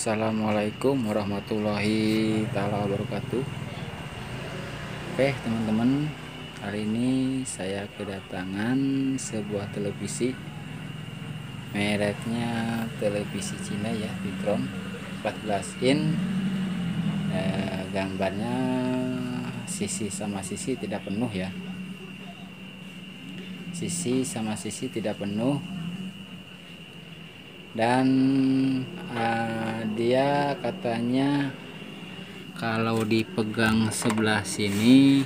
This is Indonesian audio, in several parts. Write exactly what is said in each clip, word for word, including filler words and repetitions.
Assalamualaikum warahmatullahi taala wabarakatuh. Oke teman-teman, hari ini saya kedatangan sebuah televisi, mereknya televisi Cina ya, Vitron empat belas in. eh, gambarnya sisi sama sisi tidak penuh ya, sisi sama sisi tidak penuh. Dan uh, dia katanya kalau dipegang sebelah sini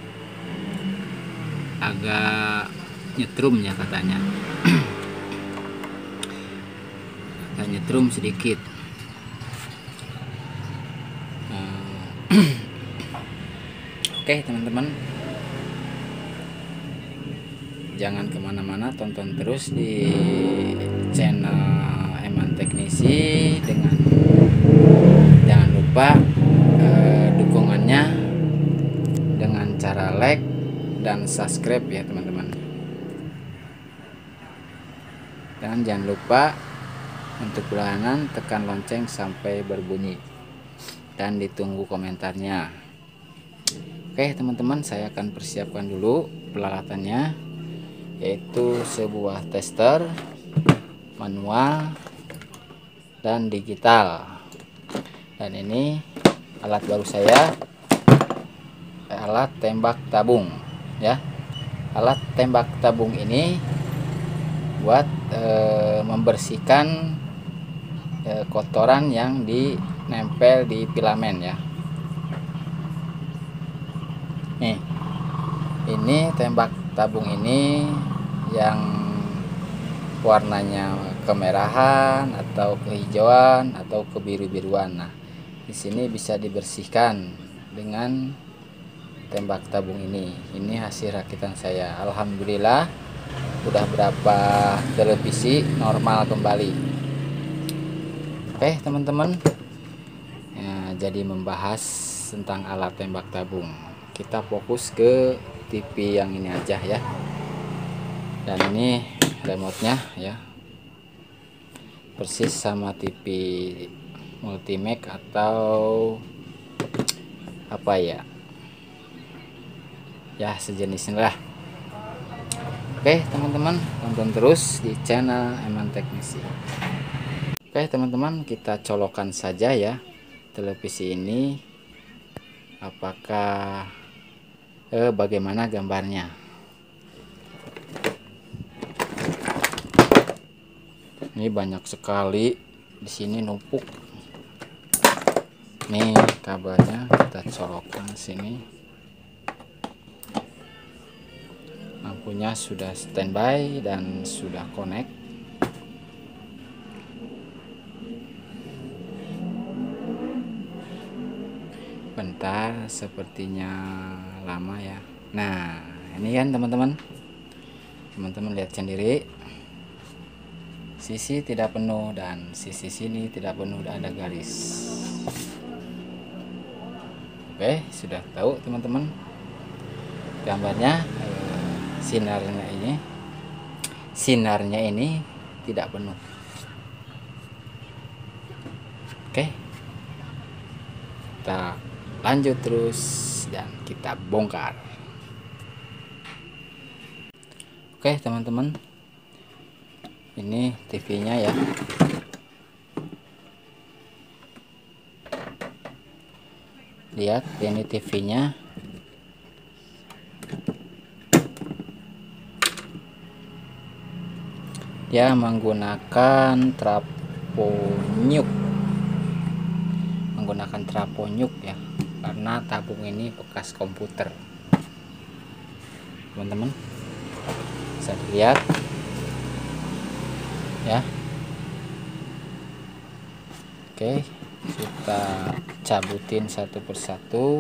agak nyetrum ya katanya. Agak nyetrum sedikit. uh, Oke teman-teman, jangan kemana-mana, tonton terus di channel Eman Teknisi. Dengan jangan lupa eh, dukungannya dengan cara like dan subscribe ya teman-teman. Dan jangan lupa untuk berlangganan tekan lonceng sampai berbunyi dan ditunggu komentarnya. Oke teman-teman, saya akan persiapkan dulu peralatannya, yaitu sebuah tester manual dan digital. Dan ini alat baru saya, alat tembak tabung ya. Alat tembak tabung ini buat e, membersihkan e, kotoran yang dinempel di filamen ya. Nih, ini tembak tabung ini yang warnanya kemerahan atau kehijauan atau kebiru-biruan. Nah, di sini bisa dibersihkan dengan tembak tabung ini. Ini hasil rakitan saya. Alhamdulillah, udah berapa televisi normal kembali. Oke teman-teman, ya, jadi membahas tentang alat tembak tabung, kita fokus ke T V yang ini aja ya. Dan ini remote-nya ya, persis sama T V Multimax atau apa ya, ya sejenisnya lah. Oke teman-teman, tonton terus di channel Eman Teknisi. Oke teman-teman, kita colokan saja ya televisi ini, apakah eh, bagaimana gambarnya. Ini banyak sekali di sini numpuk. Nih kabelnya kita colokkan sini. Lampunya sudah standby dan sudah connect. Bentar, sepertinya lama ya. Nah ini kan teman-teman, teman-teman lihat sendiri, sisi tidak penuh dan sisi sini tidak penuh, ada garis. Oke, sudah tahu teman-teman gambarnya. eh, sinarnya ini sinarnya ini tidak penuh. Oke, kita lanjut terus dan kita bongkar. Oke teman-teman, ini T V-nya ya. Lihat, ini T V-nya. Dia menggunakan traponyuk. Menggunakan traponyuk ya, karena tabung ini bekas komputer. Teman-teman bisa dilihat ya. Oke, kita cabutin satu persatu.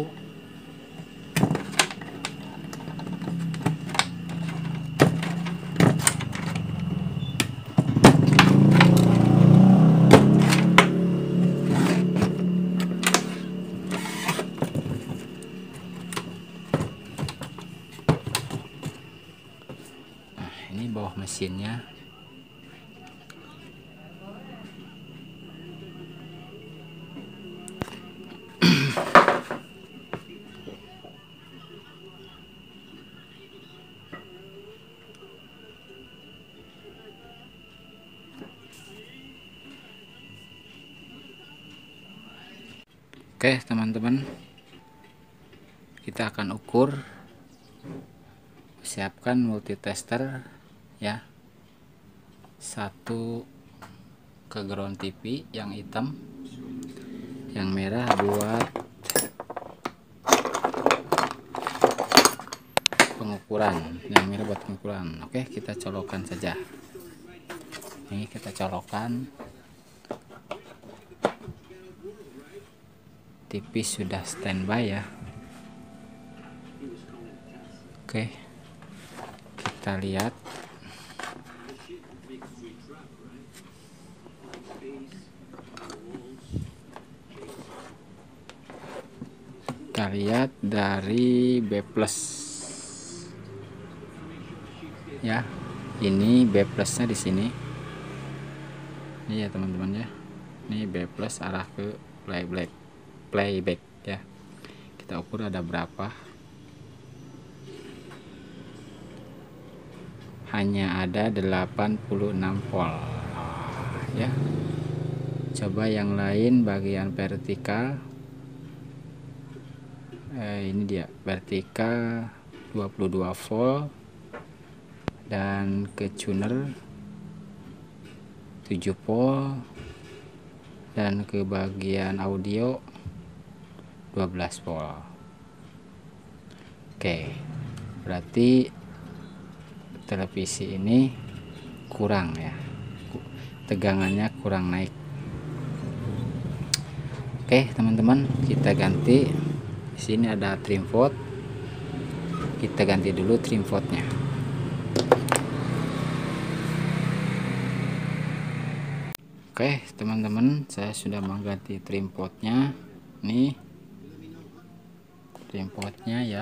Nah, ini bawah mesinnya. Oke teman-teman, kita akan ukur, siapkan multitester ya, satu ke ground T V yang hitam, yang merah buat pengukuran, yang merah buat pengukuran. Oke, kita colokkan saja. Ini kita colokkan. T V sudah standby ya. Oke, kita lihat. Kita lihat dari B plus ya. Ini B plusnya di sini. Ini ya teman-teman ya. Ini B plus arah ke playback, playback ya. Kita ukur ada berapa. Hanya ada delapan puluh enam volt ya. Coba yang lain bagian vertikal. Eh, ini dia vertikal dua puluh dua volt, dan ke tuner tujuh volt, dan ke bagian audio dua belas volt. Oke, berarti televisi ini kurang ya, tegangannya kurang naik. Oke teman-teman, kita ganti. Di sini ada trim volt, kita ganti dulu trim voltnya. Oke teman-teman, saya sudah mengganti trim voltnya. Nih trim voltnya ya.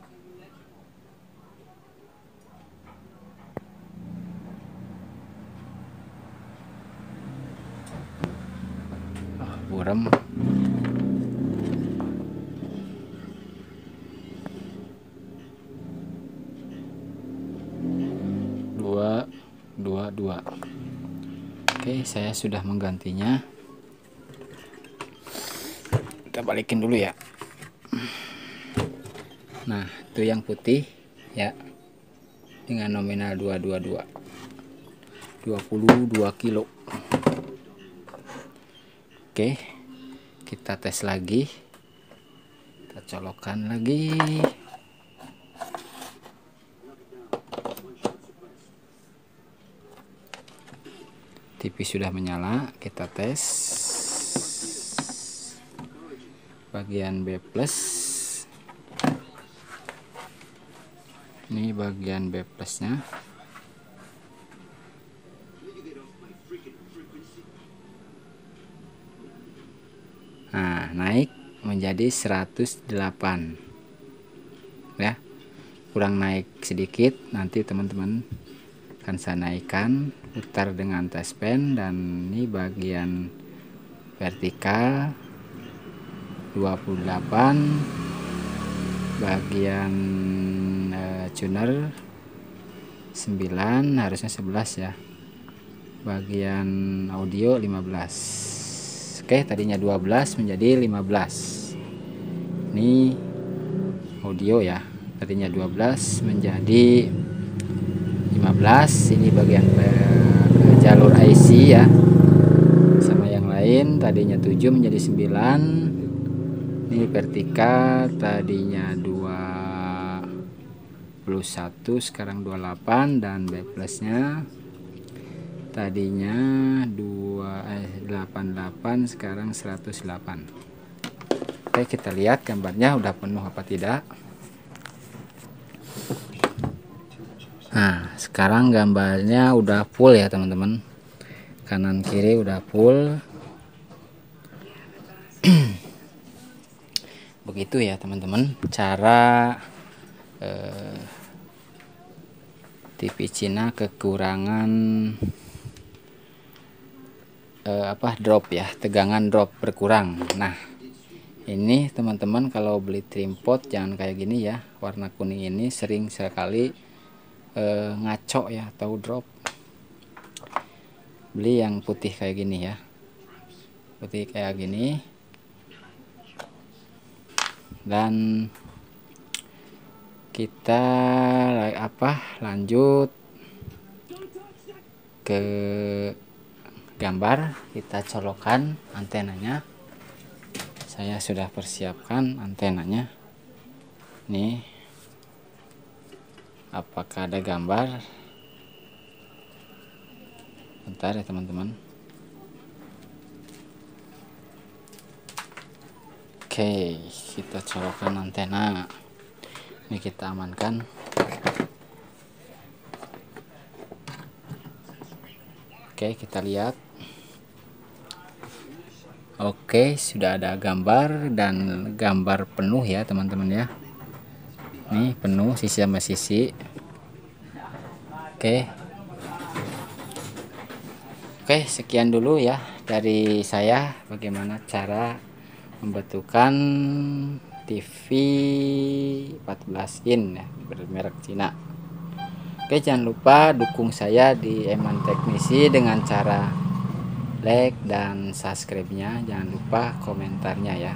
Oh, buram. dua dua dua. Oke, saya sudah menggantinya. Kita balikin dulu ya. Nah, itu yang putih ya, dengan nominal dua dua dua, dua puluh dua kilo. Oke, kita tes lagi. Kita colokkan lagi. T V sudah menyala, kita tes bagian B plus. Ini bagian B plusnya. Nah, naik menjadi seratus delapan ya, kurang naik sedikit. Nanti teman-teman akan saya naikkan, putar dengan touchpen. Dan ini bagian vertikal dua puluh delapan, bagian eh, tuner sembilan, harusnya sebelas ya, bagian audio lima belas. Oke, tadinya dua belas menjadi lima belas. Ini audio ya, tadinya dua belas menjadi lima belas. Ini bagian eh, jalur I C ya, sama yang lain. Tadinya tujuh menjadi sembilan. Ini vertikal tadinya dua puluh satu, sekarang dua puluh delapan. Dan B plusnya tadinya dua eh, delapan puluh delapan, sekarang seratus delapan. Oke, kita lihat gambarnya udah penuh apa tidak. Nah, sekarang gambarnya udah full ya teman-teman, kanan kiri udah full. Begitu ya teman-teman cara eh, T V Cina kekurangan eh, apa drop ya, tegangan drop berkurang. Nah, ini teman-teman kalau beli trim pot jangan kayak gini ya, warna kuning ini sering sekali eh, ngaco ya atau drop. Beli yang putih kayak gini ya, putih kayak gini. dan kita apa lanjut ke gambar. Kita colokan antenanya. Saya sudah persiapkan antenanya nih. Apakah ada gambar? Bentar ya teman-teman. Oke, kita colokan antena. Ini kita amankan. Oke, kita lihat. Oke, sudah ada gambar dan gambar penuh ya teman-teman ya. Nih penuh sisi sama sisi. Oke. Oke, sekian dulu ya dari saya bagaimana cara membentukkan T V empat belas in ya, bermerek Cina. Oke, jangan lupa dukung saya di Eman Teknisi dengan cara like dan subscribe-nya. Jangan lupa komentarnya ya.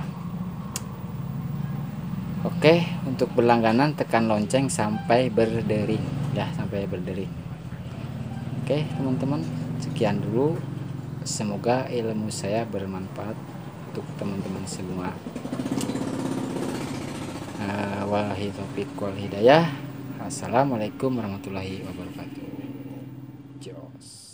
Oke, untuk berlangganan tekan lonceng sampai berdering ya, sampai berdering. Oke teman-teman, sekian dulu. Semoga ilmu saya bermanfaat untuk teman-teman semua. Uh, wallahi taufiq wal hidayah. Assalamualaikum warahmatullahi wabarakatuh. Jos.